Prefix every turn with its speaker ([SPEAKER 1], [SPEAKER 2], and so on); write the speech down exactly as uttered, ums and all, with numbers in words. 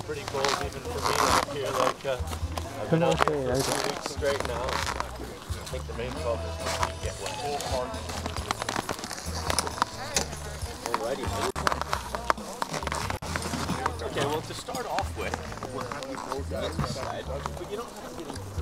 [SPEAKER 1] pretty cold even for me up here. Like, uh, I've been out here for two weeks straight now. I think the main focus is to get wet. Alrighty. Okay, well to start off with, we'll have you both get the sled, but you don't have to get into